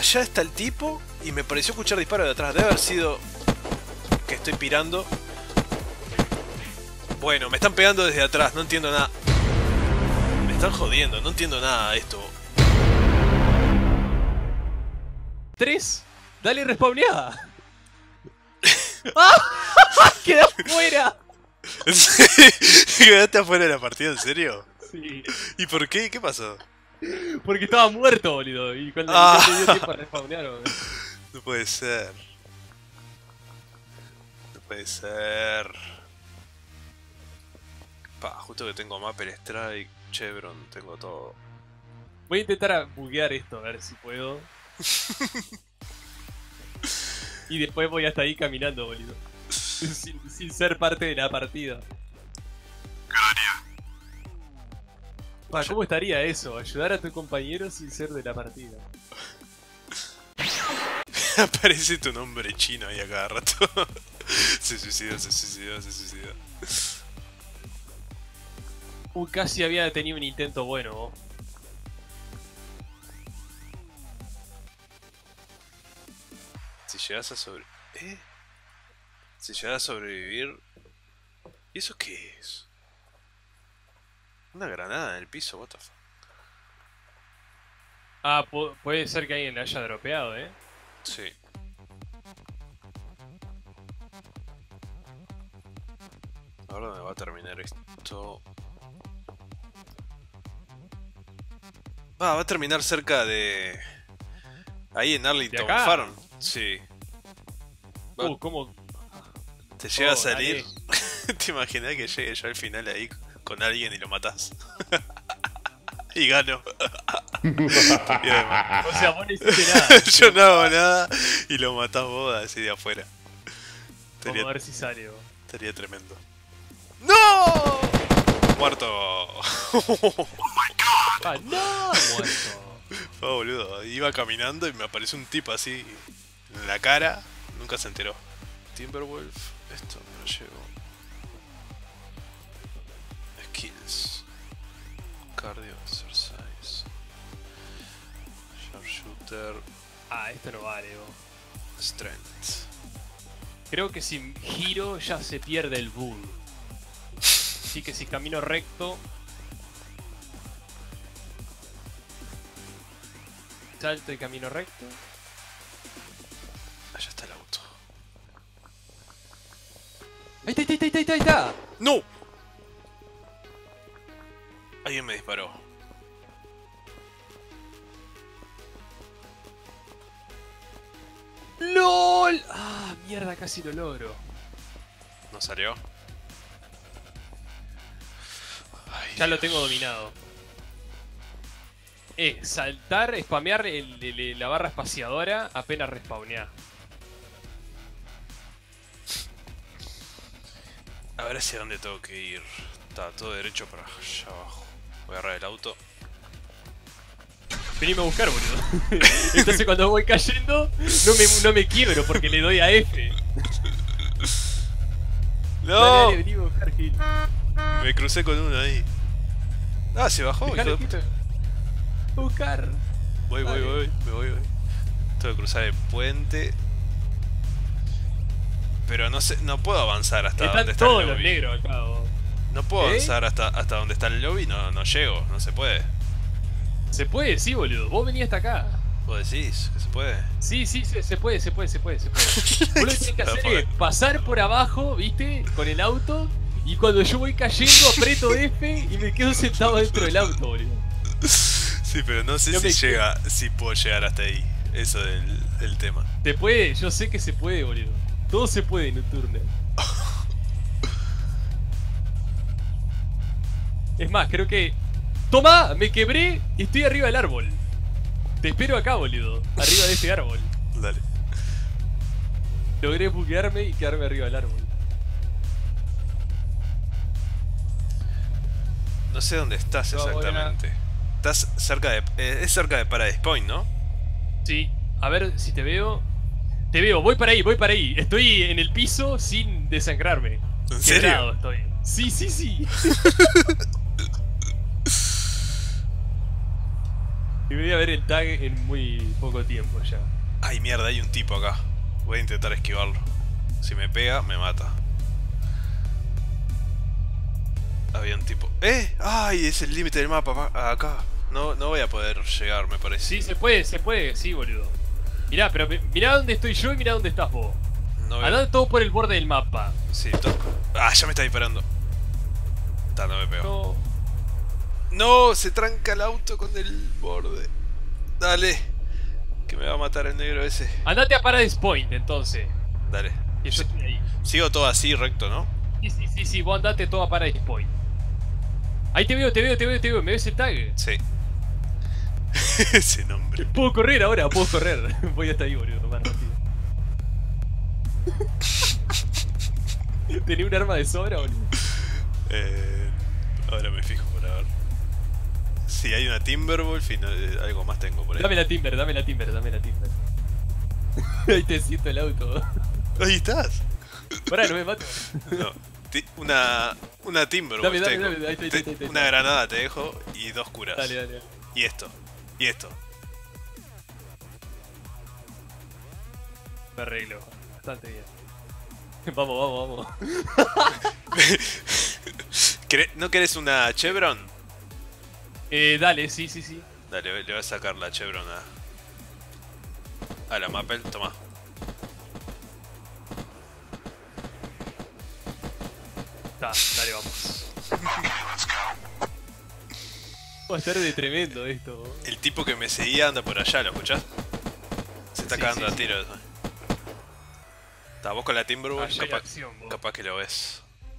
allá está el tipo y me pareció escuchar disparos de atrás. Debe haber sido que estoy pirando. Bueno, me están pegando desde atrás, no entiendo nada. Me están jodiendo, no entiendo nada de esto. 3. Dale respawneada. ¡Ah! ¡Quedé fuera! ¿Quedaste afuera de la partida, en serio? Sí. ¿Y por qué? ¿Qué pasó? Porque estaba muerto, boludo. Y cuando Ah. te dio tiempo a respawnear, boludo. No puede ser. No puede ser. Pa, justo que tengo Mapper Strike, Chevron, tengo todo. Voy a intentar buguear esto, a ver si puedo. Y después voy hasta ahí caminando, boludo. Sin ser parte de la partida. Pa, ¿cómo estaría eso? Ayudar a tu compañero sin ser de la partida. Aparece tu nombre chino ahí a cada rato. Se suicidó, se suicidó, se suicidó. Casi había tenido un intento bueno, vos. Si llegas a Si llegas a sobrevivir... ¿Y eso qué es? Una granada en el piso, what the fuck. Ah, puede ser que alguien le haya dropeado, Sí. Ahora me va a terminar esto. Va a terminar cerca de... Ahí en Arlington Farm. Sí. ¿Cómo? Te llega a Dale. salir. ¿Te imaginas que llegue yo al final ahí con alguien y lo matás? Y gano. O sea, vos no hiciste nada. Yo no hago nada y lo matás vos así de afuera. Vamos a ver si sale, vos. Estaría tremendo. ¡No! Muerto. Ah, no, muerto. Fue boludo. Iba caminando y me apareció un tipo así en la cara. Nunca se enteró. Timberwolf. Esto me lo llevo. Skills. Cardio, exercise. Sharpshooter. Ah, esto no vale, vos. Strength. Creo que si giro ya se pierde el bull. Así que si camino recto... Salto y camino recto. Allá está el auto. ¡Ahí está, ahí está, ahí está, ahí está! ¡No! Alguien me disparó. ¡LOL! Ah, mierda, casi lo logro. ¿No salió? Ay, Ya lo tengo dominado. Saltar, spamear la barra espaciadora apenas respawnear. A ver hacia dónde tengo que ir. Está todo derecho para allá abajo. Voy a agarrar el auto. Venime a buscar, boludo. Entonces cuando voy cayendo, no me quiebro porque le doy a F. ¡No! Dale, dale, venime a buscar, Gil. Me crucé con uno ahí. Ah, se bajó, hijo Dejalo, de Gil. puta. Buscar. Voy. Me voy. Tengo que cruzar el puente. Pero no sé, no puedo avanzar hasta donde Están está el todos los lobby. negros acá, vos. No puedo avanzar hasta donde está el lobby, no llego, no se puede. Se puede, sí, boludo. Vos venís hasta acá. ¿Vos decís que se puede? Sí, se puede. Vos lo que tenés que hacer es pasar por abajo, ¿viste? Con el auto. Y cuando yo voy cayendo, aprieto F y me quedo sentado dentro del auto, boludo. Sí, pero no sé si puedo llegar hasta ahí. Eso es el tema. Te puede, yo sé que se puede, boludo. Todo se puede en un turno. Es más, creo que... ¡Toma! Me quebré y estoy arriba del árbol. Te espero acá, boludo. Arriba de este árbol. Dale. Logré buguearme y quedarme arriba del árbol. No sé dónde estás exactamente. Estás cerca de... es cerca de Paradise Point, ¿no? Sí. A ver si te veo. Te veo, voy para ahí. Estoy en el piso sin desangrarme. ¿En Quebrado serio? estoy. Sí. Y voy a ver el un tag en muy poco tiempo ya. Ay, mierda, hay un tipo acá. Voy a intentar esquivarlo. Si me pega, me mata. Había un tipo. ¡Eh! ¡Ay! Es el límite del mapa. Acá. No, no voy a poder llegar, me parece. Sí, se puede, sí, boludo. Mirá, pero mirá dónde estoy yo y mirá dónde estás vos. No veo. Andá todo por el borde del mapa. Sí, ah, ya me está disparando. No me pegó. No. No, se tranca el auto con el borde. Dale. Que me va a matar el negro ese. Andate a Paradise Point, entonces. Dale. Que yo estoy ahí. Sigo todo así, recto, ¿no? Sí, vos andate todo a Paradise Point. Ahí te veo. ¿Me ves el tag? Sí. Ese nombre. Puedo correr ahora, puedo correr. Voy hasta ahí, boludo, más rápido. ¿Tenía un arma de sobra, boludo? Ahora me fijo por ver. Si hay una Timberwolf y algo más tengo por ahí. Dame la Timber. Ahí te siento el auto. Ahí estás. Pará, no me mato. No. Una Timberwolf tengo. Dame, ahí está. Una granada te dejo y 2 curas. Dale. Y esto. Me arreglo. Bastante bien. Vamos. ¿No querés una Chevron? Dale, sí. Dale, le voy a sacar la Chevron a la Mappel. Toma. Dale, vamos. Va a estar de tremendo esto. El tipo que me seguía anda por allá, ¿lo escuchás? Se está cagando a tiros. Vos con la Timberwolf, capaz que lo ves.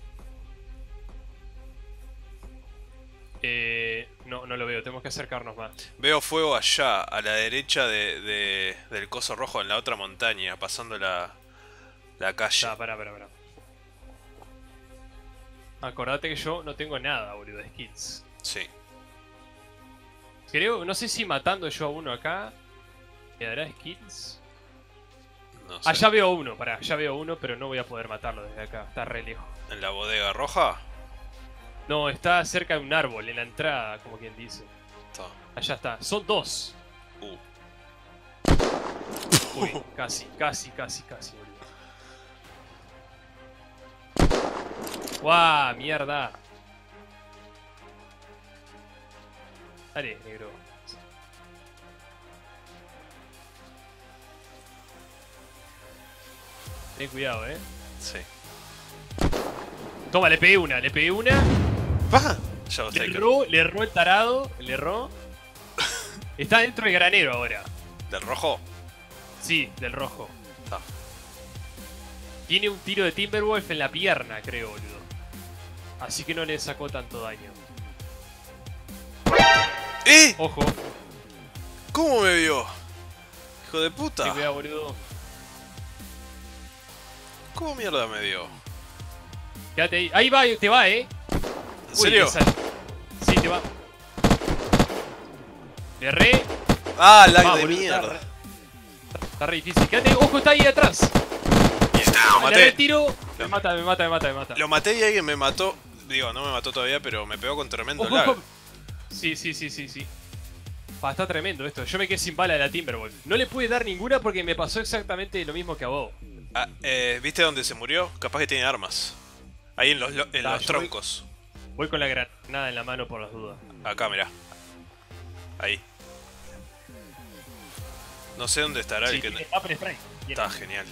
No lo veo, tenemos que acercarnos más. Veo fuego allá, a la derecha del coso rojo en la otra montaña, pasando la calle. Pará. Acordate que yo no tengo nada, boludo, de skills. Sí. Creo, no sé si matando yo a uno acá me dará skills. No sé. Allá veo uno, pero no voy a poder matarlo desde acá, está re lejos. ¿En la bodega roja? No, está cerca de un árbol, en la entrada, como quien dice. Está. Allá está, son 2. Uy, casi, boludo. ¡Guau! ¡Mierda! Dale, negro. Ten cuidado, Sí. Toma, le pegué una. ¡Pah! Ya lo sé. Le erró el tarado, le erró. Está dentro del granero ahora. ¿Del rojo? Sí, del rojo. Ah. Tiene un tiro de Timberwolf en la pierna, creo, boludo. Así que no le sacó tanto daño. ¡Eh! Ojo. ¿Cómo me vio? Hijo de puta. Ten cuidado, boludo. ¿Cómo mierda me dio? Quédate ahí. Ahí va, te va, ¿En serio? Sí, te va. Le erré. ¡Ah, lag de boludo, mierda! Está re difícil. Quédate, ojo, está ahí atrás. Lo Le erré maté. el tiro. Me mata. Lo maté y alguien me mató. Digo, no me mató todavía, pero me pegó con tremendo Ojo, lag. ojo. Sí. Está tremendo esto. Yo me quedé sin bala de la Timberwolf. No le pude dar ninguna porque me pasó exactamente lo mismo que a vos. Ah, ¿viste dónde se murió? Capaz que tiene armas. Ahí en los troncos. Voy con la granada en la mano por las dudas. Acá, mirá. Ahí. No sé dónde estará el que... Tiene Apple Spray. Está genial.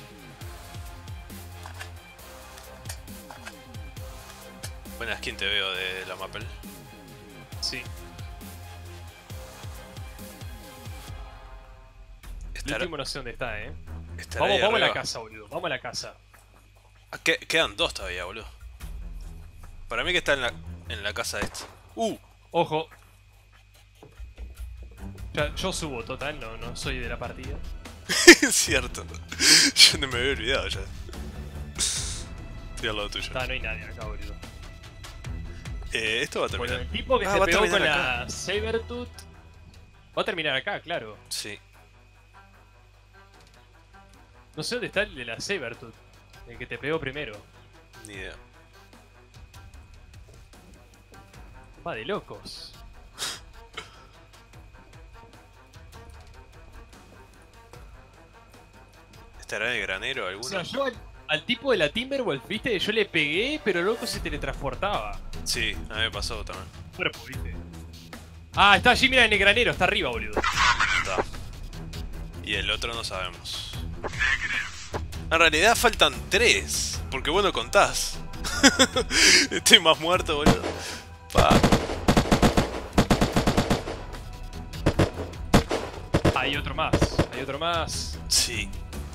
Buena skin te veo de la Mappel. Sí. El Estará, último no sé dónde está, estará ahí Vamos a la arriba. casa, boludo. Vamos a la casa. Ah, quedan 2 todavía, boludo. Para mí que está en la casa esta. Ojo. Yo subo, total. No soy de la partida. Es cierto. Yo no me había olvidado ya. Estoy al lado tuyo. No hay nadie acá, boludo. Esto va a terminar. Bueno, el tipo que Ah, se va a pegó con terminar la acá. Sabertooth va a terminar acá, claro. Sí. No sé dónde está el de la Sabertooth. El que te pegó primero. Ni idea. Va de locos. ¿Estará en el granero O alguno? sea, yo al tipo de la Timberwolf, viste, yo le pegué, pero el loco se teletransportaba. Sí, a mí me pasó también. Cuerpo, viste. Ah, está allí, mira, en el granero, está arriba, boludo. Está. Y el otro no sabemos. En realidad faltan 3, porque vos no contás. Estoy más muerto, boludo. Pa. Hay otro más, hay otro más. Sí.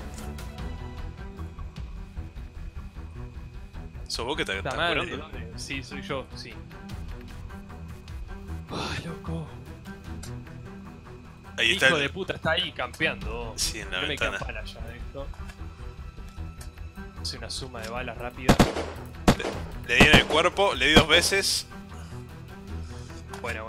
¿Sos vos que te Está estás mal, curando? sí, soy yo, sí. Ay, loco. Ahí está Hijo el... de puta, está ahí campeando. Sí, en la No me ventana. quedan balas ya de esto. Hace una suma de balas rápida. Le di en el cuerpo, le di 2 veces. Bueno.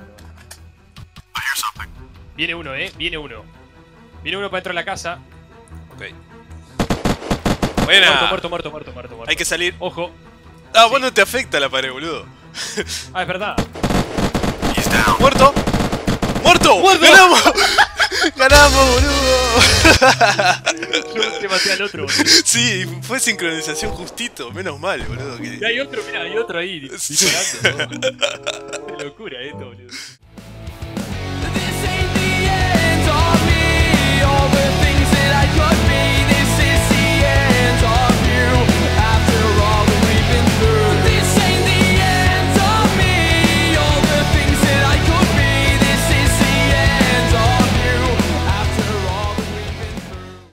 Viene uno, viene uno. Viene uno para dentro de la casa. Ok. Buena. Muerto. Hay que salir. Ojo. Ah, Sí. vos no te afecta la pared, boludo. Ah, es verdad. ¡Muerto! ¡Muerto! ¡Muerto! ¡Ganamos! ¡Ganamos, boludo! Yo te maté al otro, boludo. Sí, fue sincronización justito. Menos mal, boludo. Y hay otro, mira, hay otro ahí. Sí. Disparando. Qué locura esto, boludo.